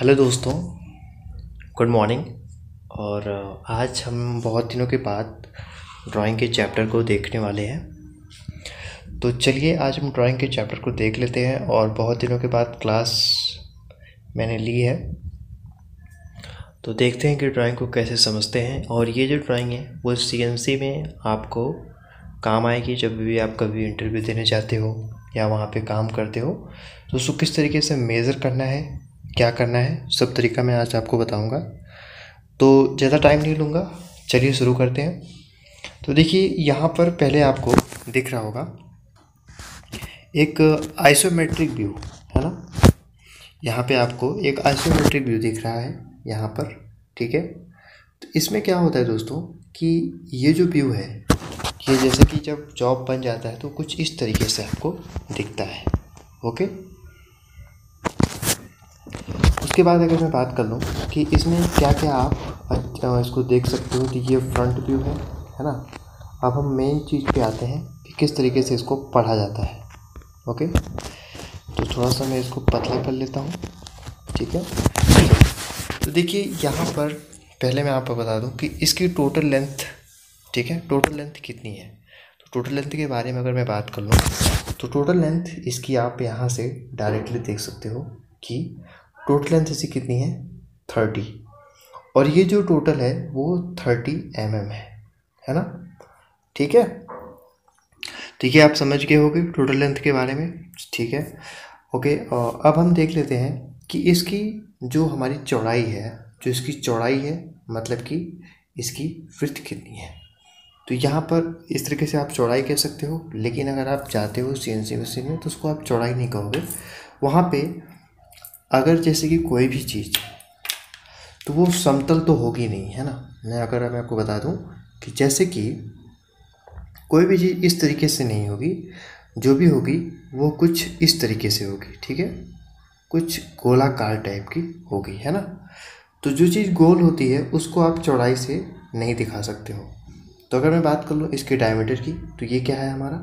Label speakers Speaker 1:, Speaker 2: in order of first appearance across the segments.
Speaker 1: Hello दोस्तों, good morning. और आज हम बहुत दिनों के बाद ड्राइंग के चैप्टर को देखने वाले हैं। तो चलिए आज हम ड्राइंग के चैप्टर को देख लेते हैं। और बहुत दिनों के बाद क्लास मैंने ली है, तो देखते हैं कि ड्राइंग को कैसे समझते हैं। और ये जो ड्राइंग है वो सीएनसी में आपको काम आएगी जब भी आप कभी इंटरव्यू देने जाते हो या वहाँ पे काम करते हो। तो उसको किस तरीके से मेज़र करना है, क्या करना है, सब तरीका मैं आज आपको बताऊंगा। तो ज़्यादा टाइम नहीं लूँगा, चलिए शुरू करते हैं। तो देखिए यहाँ पर पहले आपको दिख रहा होगा एक आइसोमेट्रिक व्यू, है ना। यहाँ पे आपको एक आइसोमेट्रिक व्यू दिख रहा है यहाँ पर, ठीक है। तो इसमें क्या होता है दोस्तों कि ये जो व्यू है ये जैसे कि जब जॉब बन जाता है तो कुछ इस तरीके से आपको दिखता है। ओके, उसके बाद अगर मैं बात कर लूँ कि इसमें क्या क्या आप इसको देख सकते हो, तो ये फ्रंट व्यू है ना। अब हम मेन चीज़ पे आते हैं कि किस तरीके से इसको पढ़ा जाता है। ओके, तो थोड़ा सा मैं इसको पतला कर लेता हूँ, ठीक है। तो देखिए यहाँ पर पहले मैं आपको बता दूँ कि इसकी टोटल लेंथ, ठीक है, टोटल लेंथ कितनी है। तो टोटल लेंथ के बारे में अगर मैं बात कर लूँ तो टोटल लेंथ इसकी आप यहाँ से डायरेक्टली देख सकते हो कि टोटल लेंथ इसकी कितनी है, 30। और ये जो टोटल है वो 30 mm है ना, ठीक है। ठीक है, आप समझ गए होंगे टोटल लेंथ के बारे में, ठीक है। ओके, अब हम देख लेते हैं कि इसकी जो हमारी चौड़ाई है, जो इसकी चौड़ाई है मतलब कि इसकी विड्थ कितनी है। तो यहाँ पर इस तरीके से आप चौड़ाई कह सकते हो, लेकिन अगर आप जाते हो सीएनसी मशीन में तो उसको आप चौड़ाई नहीं कहोगे। वहाँ पे अगर जैसे कि कोई भी चीज़ तो वो समतल तो होगी नहीं, है ना। मैं आपको बता दूं कि जैसे कि कोई भी चीज़ इस तरीके से नहीं होगी, जो भी होगी वो कुछ इस तरीके से होगी, ठीक है, कुछ गोलाकार टाइप की होगी, है ना। तो जो चीज़ गोल होती है उसको आप चौड़ाई से नहीं दिखा सकते हो। तो अगर मैं बात कर लूँ इसके डायमीटर की, तो ये क्या है हमारा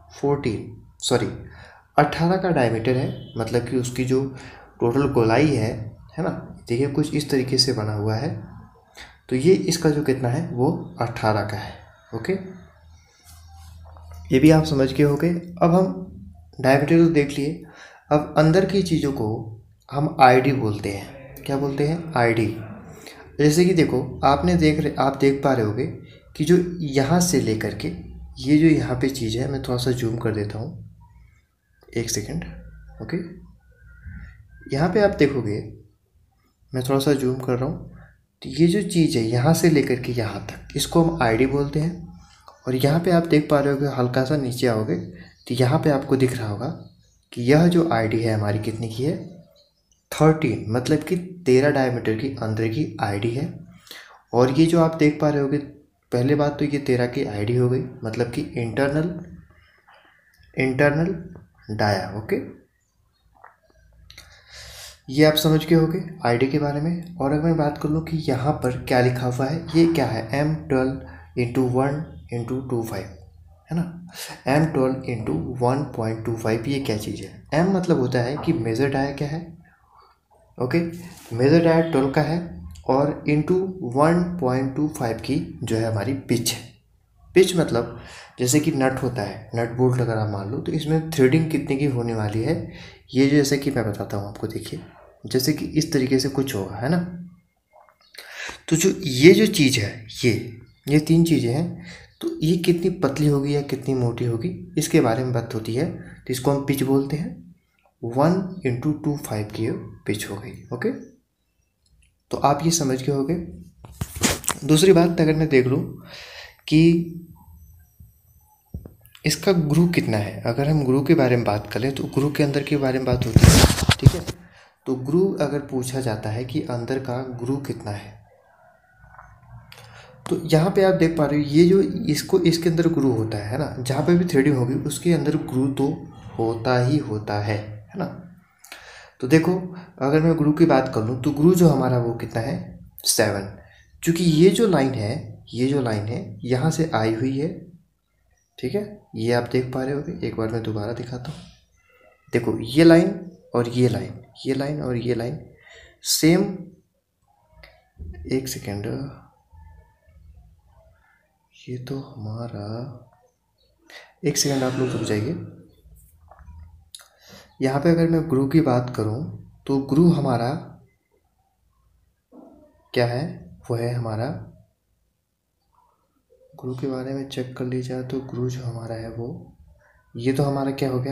Speaker 1: 18 का डायमीटर है। मतलब कि उसकी जो टोटल गोलाई है ना, देखिए कुछ इस तरीके से बना हुआ है। तो ये इसका जो कितना है वो 18 का है। ओके, ये भी आप समझ गए होंगे। अब हम डायमीटर तो देख लिए, अब अंदर की चीज़ों को हम आईडी बोलते हैं। क्या बोलते हैं, आईडी। जैसे कि देखो आप देख पा रहे होगे कि जो यहाँ से लेकर के ये जो यहाँ पे चीज़ है, मैं थोड़ा सा जूम कर देता हूँ, एक सेकेंड। ओके, यहाँ पे आप देखोगे, मैं थोड़ा सा जूम कर रहा हूँ, तो ये जो चीज़ है यहाँ से लेकर के यहाँ तक, इसको हम आईडी बोलते हैं। और यहाँ पे आप देख पा रहे होगे, हल्का सा नीचे आओगे तो यहाँ पे आपको दिख रहा होगा कि यह जो आईडी है हमारी कितनी की है, 13, मतलब कि 13 डायमीटर की अंदर की आईडी है। और ये जो आप देख पा रहे होगे, पहले बात तो ये 13 की आईडी हो गई, मतलब कि इंटरनल डाया। ओके, ये आप समझ गए होंगे आईडी के बारे में। और अगर मैं बात कर लूँ कि यहाँ पर क्या लिखा हुआ है, ये क्या है, M12/1/25, है ना। M12/1.25 ये क्या चीज़ है। M मतलब होता है कि मेजर डाया क्या है, ओके, मेजर डाया 12 का है, और इंटू 1.25 की जो है हमारी पिच है। पिच मतलब जैसे कि नट होता है, नट बोल्ट अगर आप मान लो, तो इसमें थ्रेडिंग कितने की होने वाली है, ये जैसे कि मैं बताता हूँ आपको। देखिए जैसे कि इस तरीके से कुछ होगा, है ना। तो जो ये जो चीज़ है, ये 3 चीज़ें हैं, तो ये कितनी पतली होगी या कितनी मोटी होगी इसके बारे में बात होती है। तो इसको हम पिच बोलते हैं। 1/25 की पिच हो गई। ओके, तो आप ये समझ गए होगे। दूसरी बात अगर मैं देख लूँ कि इसका ग्रू कितना है, अगर हम ग्रू के बारे में बात करें तो ग्रू के अंदर के बारे में बात होती है, ठीक है। तो ग्रू अगर पूछा जाता है कि अंदर का ग्रू कितना है, तो यहाँ पे आप देख पा रहे हो ये जो इसके अंदर ग्रू होता है ना, जहाँ पे भी थ्रेडिंग होगी उसके अंदर ग्रू तो होता ही होता है ना। तो देखो अगर मैं ग्रू की बात कर लूँ तो ग्रू जो हमारा वो कितना है, 7। क्योंकि ये जो लाइन है यहाँ से आई हुई है, ठीक है, ये आप देख पा रहे होगे। एक बार मैं दोबारा दिखाता हूँ, देखो ये लाइन और ये लाइन, ये लाइन और ये लाइन सेम, एक सेकेंड, ये तो हमारा, एक सेकेंड आप लोग रुक जाइए। यहाँ पे अगर मैं ग्रू की बात करूँ तो ग्रू हमारा क्या है, वो है हमारा, ग्रू के बारे में चेक कर लीजिए तो ग्रू जो हमारा है वो, ये तो हमारा क्या हो गया,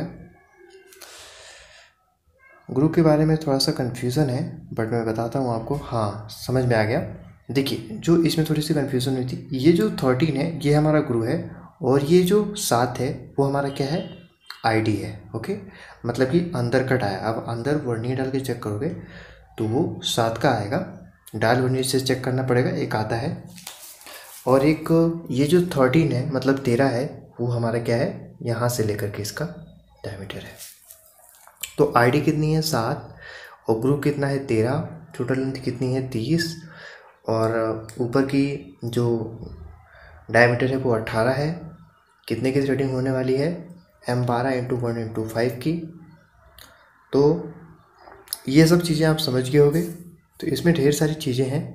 Speaker 1: ग्रू के बारे में थोड़ा सा कन्फ्यूज़न है बट मैं बताता हूँ आपको। हाँ, समझ में आ गया। देखिए, जो इसमें थोड़ी सी कन्फ्यूज़न हुई थी, ये जो 13 है ये हमारा ग्रू है, और ये जो 7 है वो हमारा क्या है, आईडी है। ओके, मतलब कि अंदर का आया। अब अंदर वर्नियर डाल के चेक करोगे तो वो 7 का आएगा, डायल वर्नियर से चेक करना पड़ेगा, एक आता है। और एक ये जो 13 है मतलब 13 है, वो हमारा क्या है, यहाँ से लेकर के इसका डायमीटर है। तो आईडी कितनी है, 7, और ग्रुप कितना है, 13, टोटल लेंथ कितनी है, 30, और ऊपर की जो डायमीटर है वो 18 है। कितने की थ्रेडिंग होने वाली है, M12 × 1 × 5 की। तो ये सब चीज़ें आप समझ गए होंगे। तो इसमें ढेर सारी चीज़ें हैं,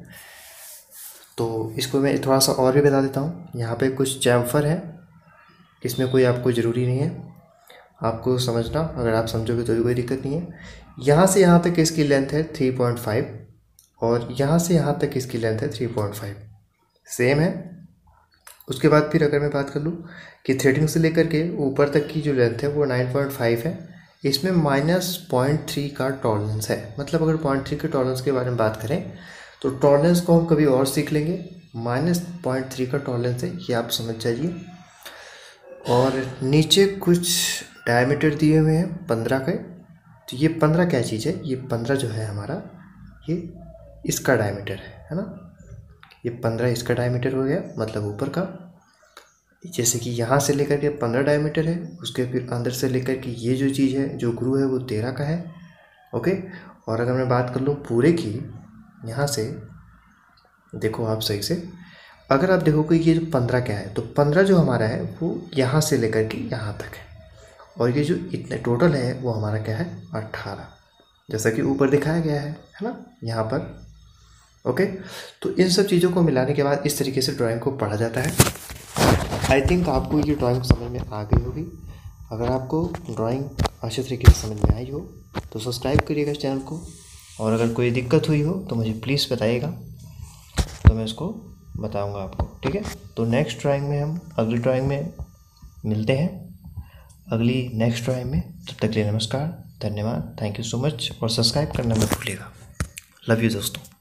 Speaker 1: तो इसको मैं थोड़ा सा और भी बता देता हूँ। यहाँ पे कुछ चैम्फर है, इसमें कोई आपको ज़रूरी नहीं है आपको समझना, अगर आप समझोगे तो भी कोई दिक्कत नहीं है। यहाँ से यहाँ तक इसकी लेंथ है 3.5, और यहाँ से यहाँ तक इसकी लेंथ है 3.5, सेम है। उसके बाद फिर अगर मैं बात कर लूँ कि थ्रेडिंग से लेकर के ऊपर तक की जो लेंथ है वो 9.5 है। इसमें -0.3 का टॉलरेंस है। मतलब अगर 0.3 के टॉलरेंस के बारे में बात करें तो टॉलरेंस को हम कभी और सीख लेंगे। -0.3 का टॉलरेंस है, ये आप समझ जाइए। और नीचे कुछ डायमीटर दिए हुए हैं 15 के। तो ये 15 क्या चीज़ है, ये 15 जो है हमारा, ये इसका डायमीटर है ना। ये 15 इसका डायमीटर हो गया, मतलब ऊपर का। जैसे कि यहाँ से लेकर के 15 डायमीटर है, उसके फिर अंदर से लेकर के ये जो चीज़ है जो ग्रू है वो 13 का है। ओके, और अगर मैं बात कर लूँ पूरे की, यहाँ से देखो आप सही से, अगर आप देखो कि ये जो 15 क्या है, तो 15 जो हमारा है वो यहाँ से लेकर के यहाँ तक है, और ये जो इतने टोटल है वो हमारा क्या है, 18, जैसा कि ऊपर दिखाया गया है ना यहाँ पर। ओके, तो इन सब चीज़ों को मिलाने के बाद इस तरीके से ड्राइंग को पढ़ा जाता है। आई थिंक आपको ये ड्राइंग समझ में आ गई होगी। अगर आपको ड्राइंग अच्छे तरीके से समझ में आई हो तो सब्सक्राइब करिएगा चैनल को, और अगर कोई दिक्कत हुई हो तो मुझे प्लीज़ बताइएगा, तो मैं उसको बताऊंगा आपको। ठीक है, तो नेक्स्ट ड्राइंग में हम अगली ड्राइंग में मिलते हैं, अगली नेक्स्ट ड्राइंग में। तब तक के लिए नमस्कार, धन्यवाद, थैंक यू सो मच, और सब्सक्राइब करना मत भूलिएगा। लव यू दोस्तों।